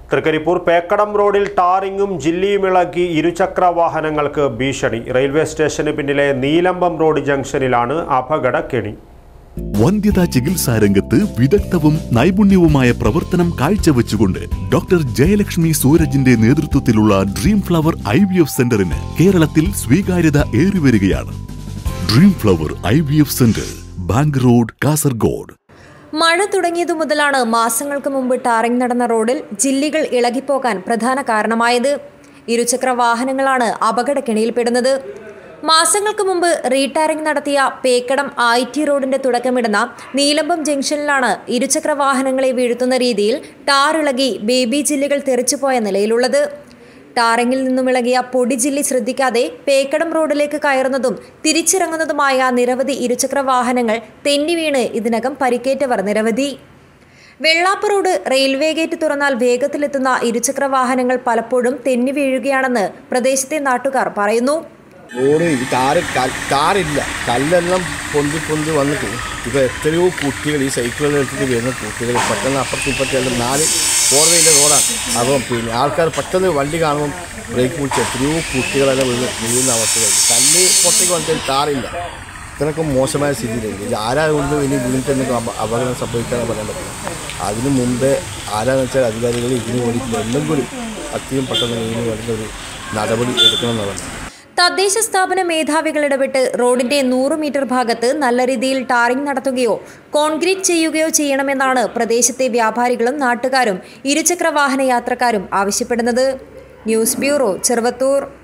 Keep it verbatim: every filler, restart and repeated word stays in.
തൃക്കരിപ്പൂർ പേക്കടം റോഡിൽ ടാറിങ്ങും ജില്ലിയും ഇളകി ഇരുചക്ര വാഹനങ്ങൾക്ക് ഭീഷണി. റെയിൽവേ സ്റ്റേഷന് പിന്നിലെ നീലമ്പം റോഡ് ജംഗ്ഷനിലാണ് അപകടക്കെണി. വന്ധ്യതാ ചികിത്സാ രംഗത്ത് വിദഗ്ധവും നൈപുണ്യവുമായ പ്രവർത്തനം കാഴ്ചവെച്ചുകൊണ്ട് ഡോക്ടർ ജയലക്ഷ്മി സൂരജിന്റെ നേതൃത്വത്തിലുള്ള dream flower I V F സെന്ററിന് കേരളത്തിൽ സ്വീകാര്യത ഏറിവരികയാണ്. Dream flower I V F centre, bank road, Kasaragod. മഴ തുടങ്ങിയതു മുതലാണ് മാസങ്ങൾക്ക് മുമ്പ് ടാറിംഗ് നടന്ന റോഡിൽ ജില്ലികൾ ഇളകിപ്പോകാൻ പ്രധാന കാരണമായത്. ഇരുചക്ര വാഹനങ്ങളാണ് അപകടക്കെണിയിൽപ്പെടുന്നത്. മാസങ്ങൾക്ക് മുമ്പ് റീടാറിംഗ് നടത്തിയ പേക്കടം ഐ ടി റോഡിന്റെ തുടക്കമിടുന്ന നീലമ്പം ജംഗ്ഷനിലാണ് ഇരുചക്ര വാഹനങ്ങളെ വീഴ്ത്തുന്ന രീതിയിൽ ടാർ ഇളകി ബേബി ജില്ലികൾ തെറിച്ചുപോയ നിലയിലുള്ളത്. ടാറിങ്ങിൽ നിന്നും ഇളകിയ പൊടി ജില്ലി ശ്രദ്ധിക്കാതെ പേക്കടം റോഡിലേക്ക് കയറുന്നതും തിരിച്ചിറങ്ങുന്നതുമായ നിരവധി ഇരുചക്ര വാഹനങ്ങൾ തെന്നി വീണ് ഇതിനകം പരിക്കേറ്റവർ നിരവധി. വെള്ളാപ്പ് റോഡ് റെയിൽവേ ഗേറ്റ് തുറന്നാൽ വേഗത്തിലെത്തുന്ന ഇരുചക്ര വാഹനങ്ങൾ പലപ്പോഴും തെന്നി വീഴുകയാണെന്ന് പ്രദേശത്തെ നാട്ടുകാർ പറയുന്നു. റോഡ് കാറ് കാറില്ല, കല്ലെല്ലാം പൊന്തി പൊന്തി വന്നിട്ട് ഇപ്പോൾ എത്രയോ കുട്ടികൾ ഈ സൈക്കിളുകൾ എടുത്തിട്ട് വരുന്ന കുട്ടികൾ പെട്ടെന്ന് അപ്പുറത്ത് ഇപ്പുറത്തെല്ലാം നാല് ഫോർ വീലർ റോഡാണ്. അപ്പം പിന്നെ ആൾക്കാർ പെട്ടെന്ന് വണ്ടി കാണുമ്പം ബ്രേക്ക് പിടിച്ച് എത്രയോ കുട്ടികളെല്ലാം വീണ് വീഴുന്ന അവസ്ഥകൾ. കല്ല് പൊട്ടേക്ക് വന്നിട്ട് കാറില്ല. ഇത്രയൊക്കെ മോശമായ സ്ഥിതിയിലേക്ക് ഇത് ആരാ കൊണ്ട് ഇനി വീണിട്ട് എന്തൊക്കെ അപകടം സംഭവിക്കാതെ പറയാൻ പറ്റില്ല. അതിനു മുമ്പേ ആരാന്ന് വെച്ചാൽ അധികാരികൾ ഇതിന് വേണ്ടിയിട്ട് എല്ലാം കൂടി അത്രയും പെട്ടെന്ന് ഇതിന് വേണ്ട ഒരു നടപടി എടുക്കണമെന്നാണ്. തദ്ദേശ സ്ഥാപന മേധാവികൾ ഇടപെട്ട് റോഡിന്റെ നൂറ് മീറ്റർ ഭാഗത്ത് നല്ല രീതിയിൽ ടാറിംഗ് നടത്തുകയോ കോൺക്രീറ്റ് ചെയ്യുകയോ ചെയ്യണമെന്നാണ് പ്രദേശത്തെ വ്യാപാരികളും നാട്ടുകാരും ഇരുചക്ര വാഹന യാത്രക്കാരും ആവശ്യപ്പെടുന്നത്. News bureau, Cheruvathur.